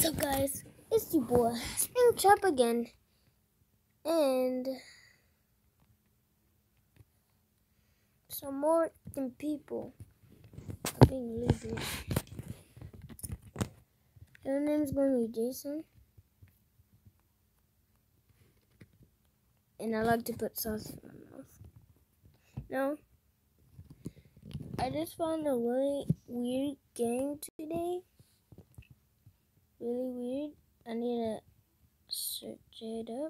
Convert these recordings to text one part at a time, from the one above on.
What's up, guys? It's your boy Springtrap again, and some more than people are being lazy. Your name's going to be Jason, and I like to put sauce in my mouth. No, I just found a really weird game today. Really weird. I need to search it up.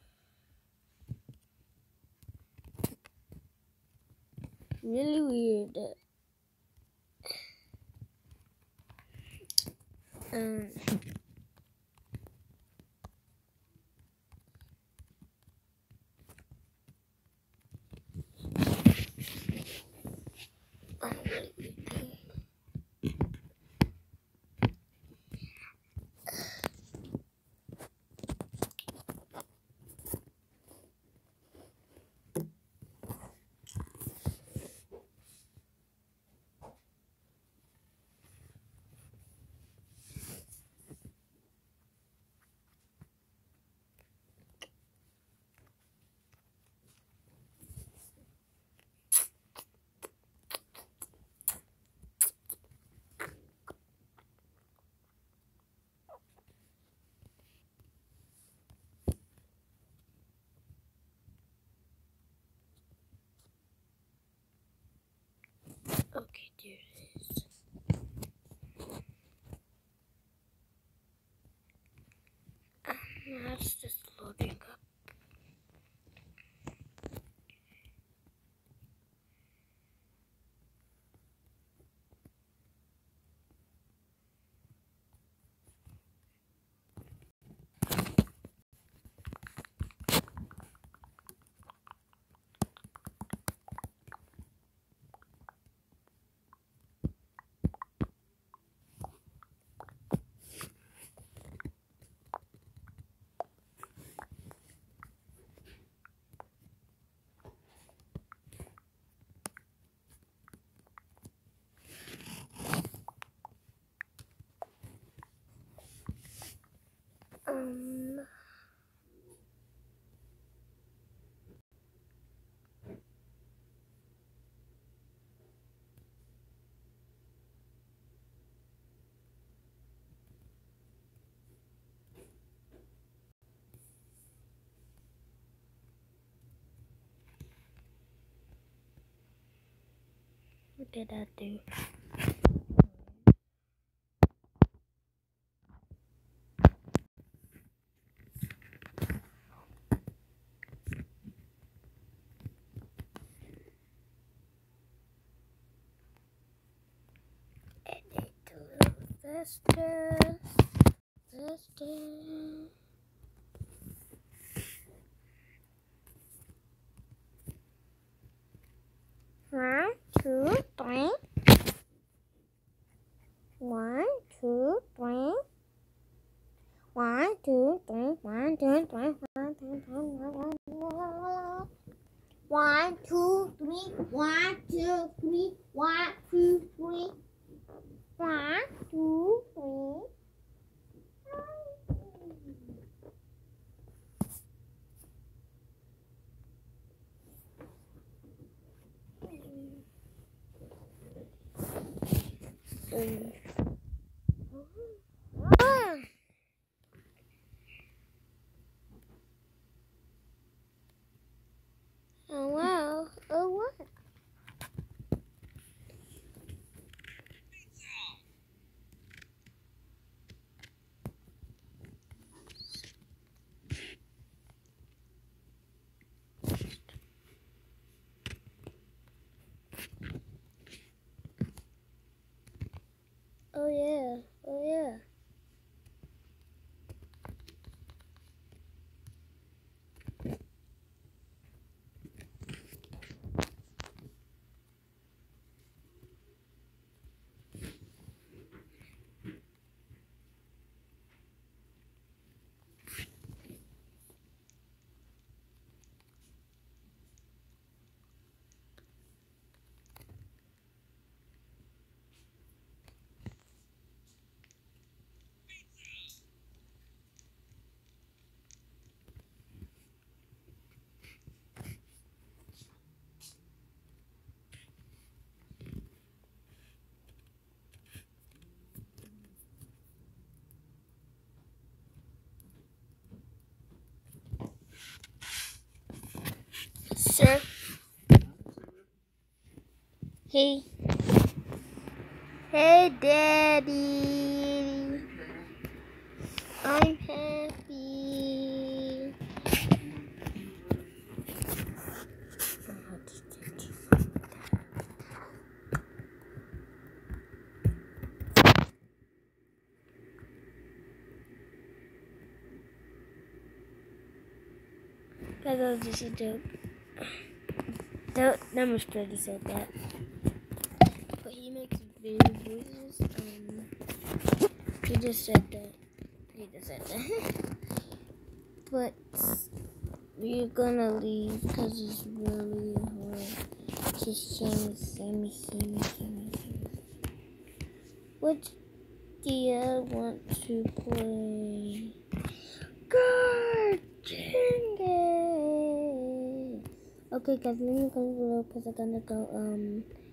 Really weird. Okay, there it is. Now it's just loading up. What did I do? Edit a little faster. One, two, three. 1, 2, 3. 1, 2, 3. 1, 2, 3. 1, 2, 3. 1, 2, 3. 1, 2, 3. 1, 2, 3. 1, 2, 3. Oh wow! Oh what? Oh yeah! Oh yeah! sir. Hey. Hey, Daddy. I'm happy. That was just a joke. That was pretty said that. But he makes baby voices. He just said that. But we're gonna leave because it's really hard. Just Sammy. What do you want to play? Garden. Okay, guys, let me go below because I'm gonna go